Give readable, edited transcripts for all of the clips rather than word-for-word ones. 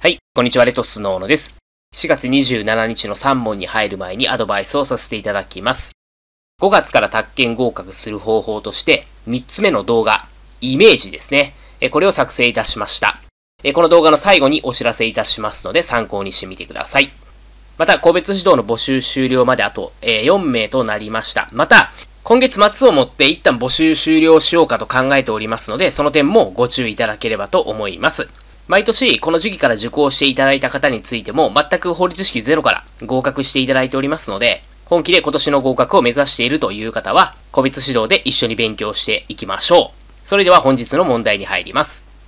はい、こんにちは、レトスノーノです。4月27日の3問に入る前にアドバイスをさせていただきます。5月から宅建合格する方法として、3つ目の動画、イメージですね。これを作成いたしました。この動画の最後にお知らせいたしますので参考にしてみてください。また、個別指導の募集終了まであと4名となりました。また、今月末をもって一旦募集終了しようかと考えておりますので、その点もご注意いただければと思います。毎年この時期から受講していただいた方についても全く法律式ゼロから合格していただいておりますので、本気で今年の合格を目指しているという方は個別指導で一緒に勉強していきましょう。それでは本日の問題に入ります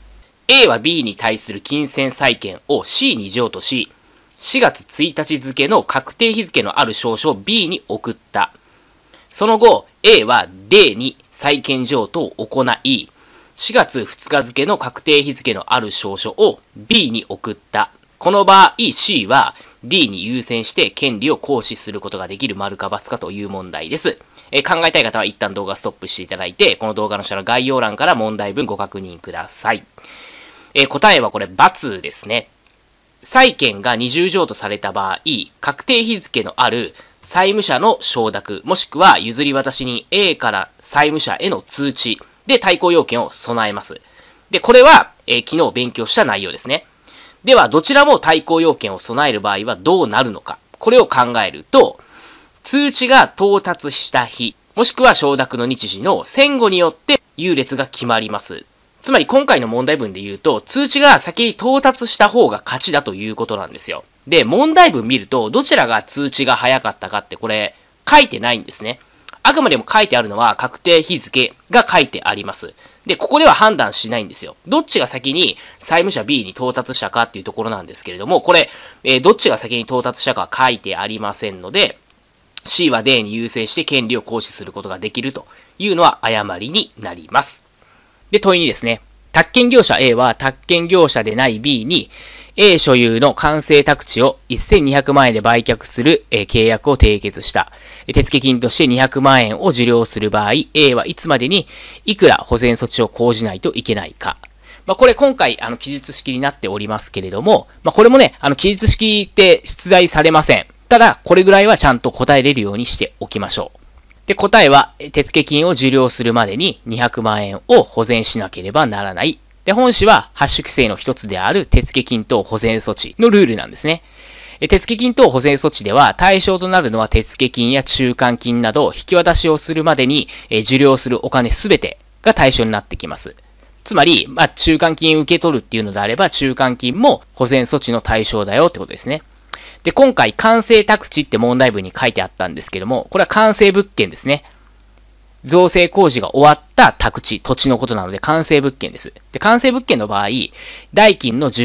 。A は B に対する金銭債権を C に譲渡し、4月1日付の確定日付のある証書を B に送った。その後、A は D に債権譲渡を行い、4月2日付の確定日付のある証書を B に送った。この場合、C は D に優先して権利を行使することができる丸か×かという問題です。考えたい方は一旦動画ストップしていただいて、この動画の下の概要欄から問題文ご確認ください。答えはこれ×ですね。債権が二重譲渡された場合、確定日付のある債務者の承諾、もしくは譲り渡し人 A から債務者への通知で対抗要件を備えます。で、これは、昨日勉強した内容ですね。では、どちらも対抗要件を備える場合はどうなるのか。これを考えると、通知が到達した日、もしくは承諾の日時の前後によって優劣が決まります。つまり今回の問題文で言うと、通知が先に到達した方が勝ちだということなんですよ。で、問題文見ると、どちらが通知が早かったかってこれ、書いてないんですね。あくまでも書いてあるのは確定日付が書いてあります。で、ここでは判断しないんですよ。どっちが先に債務者 B に到達したかっていうところなんですけれども、これ、どっちが先に到達したかは書いてありませんので、C は D に優先して権利を行使することができるというのは誤りになります。で、問いにですね、宅建業者 A は宅建業者でない B に A 所有の完成宅地を1200万円で売却する契約を締結した。手付金として200万円を受領する場合、A はいつまでにいくら保全措置を講じないといけないか。これ今回、記述式になっておりますけれども、これもね、記述式って出題されません。ただ、これぐらいはちゃんと答えれるようにしておきましょう。で、答えは、手付金を受領するまでに200万円を保全しなければならない。で、本紙は、発出規制の一つである手付金等保全措置のルールなんですね。手付金等保全措置では対象となるのは手付金や中間金など引き渡しをするまでに受領するお金すべてが対象になってきます。つまり、中間金受け取るっていうのであれば中間金も保全措置の対象だよってことですね。で、今回完成宅地って問題文に書いてあったんですけども、これは完成物件ですね。造成工事が終わった宅地、土地のことなので完成物件です。で、完成物件の場合、代金の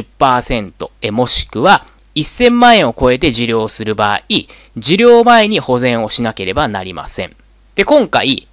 10% もしくは1000万円を超えて受領する場合、受領前に保全をしなければなりません。で、今回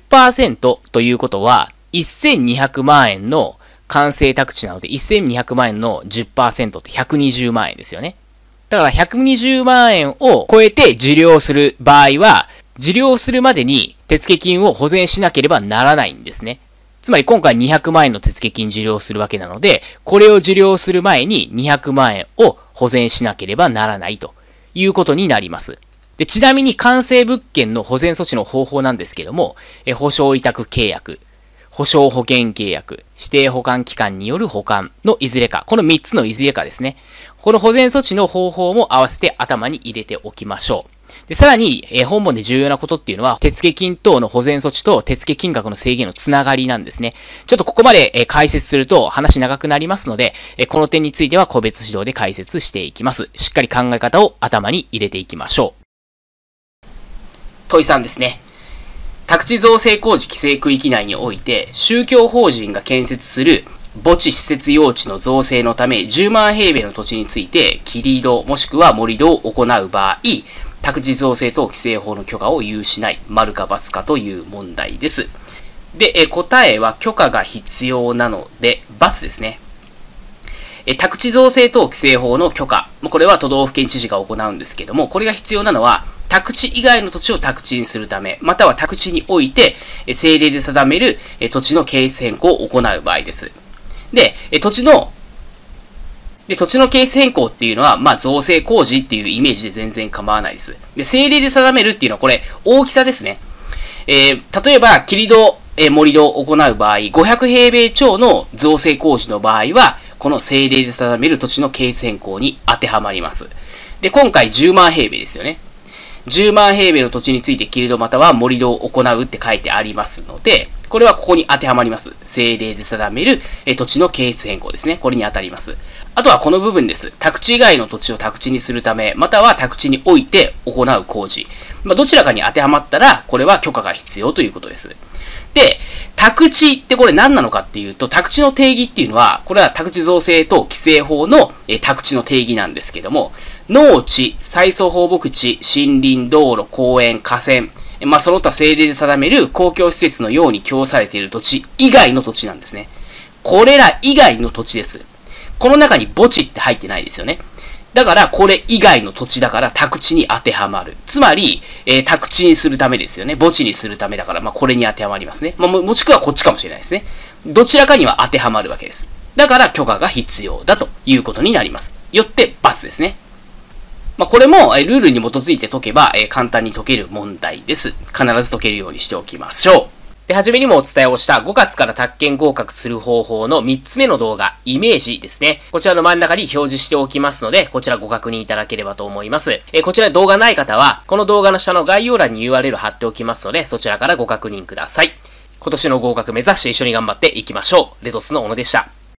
10% ということは1200万円の完成宅地なので1200万円の 10% って120万円ですよね。だから120万円を超えて受領する場合は、受領するまでに手付金を保全しなければならないんですね。つまり今回200万円の手付金受領するわけなので、これを受領する前に200万円を保全しなければならないということになります。で、ちなみに完成物件の保全措置の方法なんですけども、保証委託契約、保証保険契約、指定保管機関による保管のいずれか、この3つのいずれかですね。この保全措置の方法も合わせて頭に入れておきましょう。で、さらに、本文で重要なことっていうのは、手付金等の保全措置と手付金額の制限のつながりなんですね。ちょっとここまで解説すると話長くなりますので、この点については個別指導で解説していきます。しっかり考え方を頭に入れていきましょう。問い3ですね。宅地造成工事規制区域内において、宗教法人が建設する墓地施設用地の造成のため10万平米の土地について、切り土もしくは盛り土を行う場合、宅地造成等規制法の許可を有しない、丸か×かという問題です。で、答えは許可が必要なので、×ですね。宅地造成等規制法の許可、これは都道府県知事が行うんですけども、これが必要なのは、宅地以外の土地を宅地にするため、または宅地において、政令で定める土地の形成変更を行う場合です。で、土地ので、土地の形成変更っていうのは、造成工事っていうイメージで全然構わないです。で、政令で定めるっていうのはこれ、大きさですね。例えば、切り土、盛り土を行う場合、500平米超の造成工事の場合は、この政令で定める土地の形成変更に当てはまります。で、今回10万平米ですよね。10万平米の土地について切り土または盛り土を行うって書いてありますので、これはここに当てはまります。政令で定める土地の形成変更ですね。これに当たります。あとはこの部分です。宅地以外の土地を宅地にするため、または宅地において行う工事。どちらかに当てはまったら、これは許可が必要ということです。で、宅地ってこれ何なのかっていうと、宅地の定義っていうのは、これは宅地造成等規制法の宅地の定義なんですけども、農地、再送放牧地、森林、道路、公園、河川、その他政令で定める公共施設のように供されている土地以外の土地なんですね。これら以外の土地です。この中に墓地って入ってないですよね。だから、これ以外の土地だから宅地に当てはまる。つまり、宅地にするためですよね。墓地にするためだから、これに当てはまりますね。もしくはこっちかもしれないですね。どちらかには当てはまるわけです。だから、許可が必要だということになります。よって、×ですね。これも、ルールに基づいて解けば、簡単に解ける問題です。必ず解けるようにしておきましょう。で、はじめにもお伝えをした5月から宅建合格する方法の3つ目の動画、イメージですね。こちらの真ん中に表示しておきますので、こちらご確認いただければと思います。こちら動画ない方は、この動画の下の概要欄に URL 貼っておきますので、そちらからご確認ください。今年の合格目指して一緒に頑張っていきましょう。レドスの小野でした。